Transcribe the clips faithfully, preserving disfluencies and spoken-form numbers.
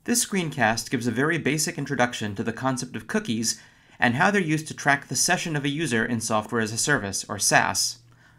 This screencast gives a very basic introduction to the concept of cookies and how they're used to track the session of a user in software as a service, or SaaS.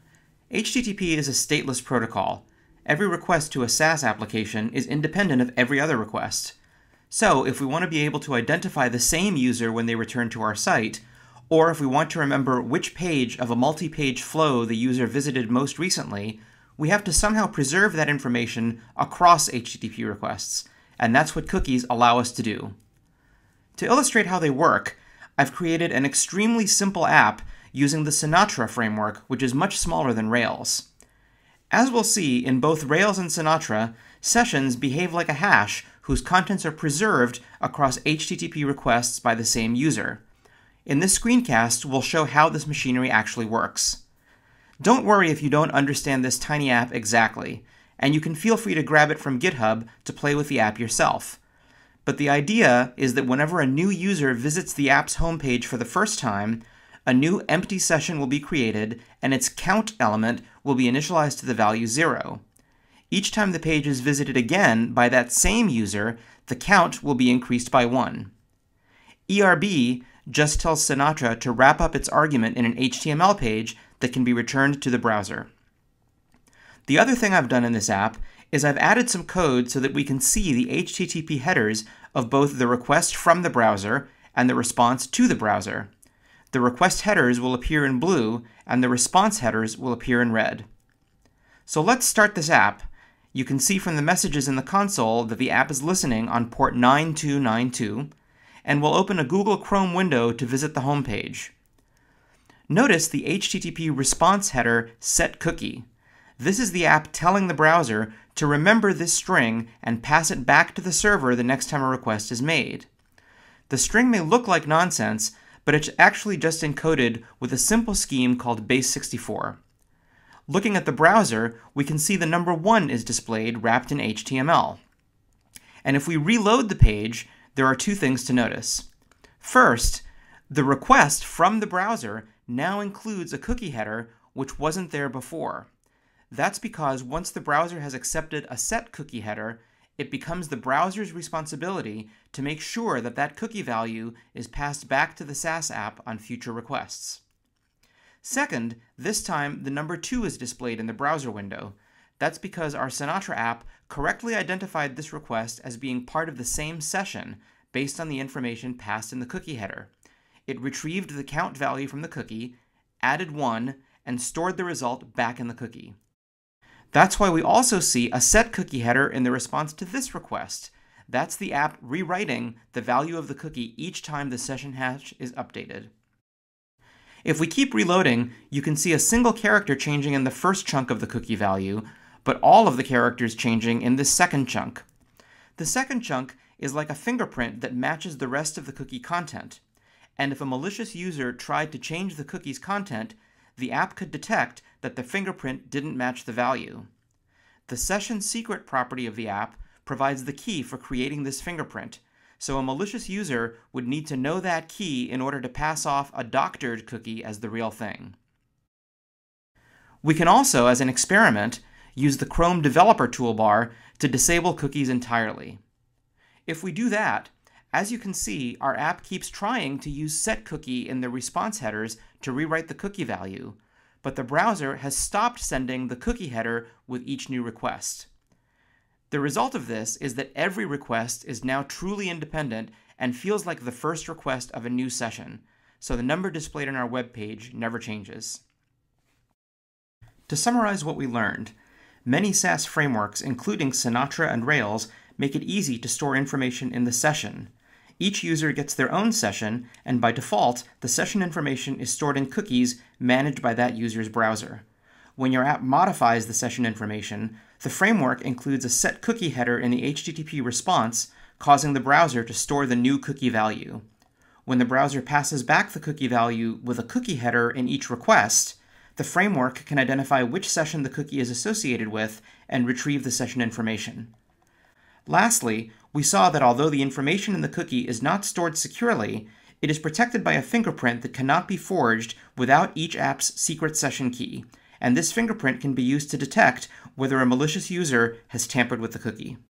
H T T P is a stateless protocol. Every request to a SaaS application is independent of every other request. So, if we want to be able to identify the same user when they return to our site, or if we want to remember which page of a multi-page flow the user visited most recently, we have to somehow preserve that information across H T T P requests, and that's what cookies allow us to do. To illustrate how they work, I've created an extremely simple app using the Sinatra framework, which is much smaller than Rails. As we'll see, in both Rails and Sinatra, sessions behave like a hash whose contents are preserved across H T T P requests by the same user. In this screencast, we'll show how this machinery actually works. Don't worry if you don't understand this tiny app exactly, and you can feel free to grab it from GitHub to play with the app yourself. But the idea is that whenever a new user visits the app's homepage for the first time, a new empty session will be created, and its count element will be initialized to the value zero. Each time the page is visited again by that same user, the count will be increased by one. E R B just tells Sinatra to wrap up its argument in an H T M L page that can be returned to the browser. The other thing I've done in this app is I've added some code so that we can see the H T T P headers of both the request from the browser and the response to the browser. The request headers will appear in blue, and the response headers will appear in red. So let's start this app. You can see from the messages in the console that the app is listening on port nine two nine two, and we'll open a Google Chrome window to visit the home page. Notice the H T T P response header setCookie. This is the app telling the browser to remember this string and pass it back to the server the next time a request is made. The string may look like nonsense, but it's actually just encoded with a simple scheme called base sixty-four. Looking at the browser, we can see the number one is displayed wrapped in H T M L. And if we reload the page, there are two things to notice. First, the request from the browser now includes a cookie header which wasn't there before. That's because once the browser has accepted a set cookie header, it becomes the browser's responsibility to make sure that that cookie value is passed back to the SaaS app on future requests. Second, this time the number two is displayed in the browser window. That's because our Sinatra app correctly identified this request as being part of the same session based on the information passed in the cookie header. It retrieved the count value from the cookie, added one, and stored the result back in the cookie. That's why we also see a set cookie header in the response to this request. That's the app rewriting the value of the cookie each time the session hash is updated. If we keep reloading, you can see a single character changing in the first chunk of the cookie value, but all of the characters changing in this second chunk. The second chunk is like a fingerprint that matches the rest of the cookie content. And if a malicious user tried to change the cookie's content, the app could detect that the fingerprint didn't match the value. The session secret property of the app provides the key for creating this fingerprint, so a malicious user would need to know that key in order to pass off a doctored cookie as the real thing. We can also, as an experiment, use the Chrome Developer Toolbar to disable cookies entirely. If we do that, as you can see, our app keeps trying to use setCookie in the response headers to rewrite the cookie value, but the browser has stopped sending the cookie header with each new request. The result of this is that every request is now truly independent and feels like the first request of a new session, so the number displayed on our web page never changes. To summarize what we learned, many SaaS frameworks, including Sinatra and Rails, make it easy to store information in the session. Each user gets their own session, and by default, the session information is stored in cookies managed by that user's browser. When your app modifies the session information, the framework includes a set cookie header in the H T T P response, causing the browser to store the new cookie value. When the browser passes back the cookie value with a cookie header in each request, the framework can identify which session the cookie is associated with and retrieve the session information. Lastly, we saw that although the information in the cookie is not stored securely, it is protected by a fingerprint that cannot be forged without each app's secret session key, and this fingerprint can be used to detect whether a malicious user has tampered with the cookie.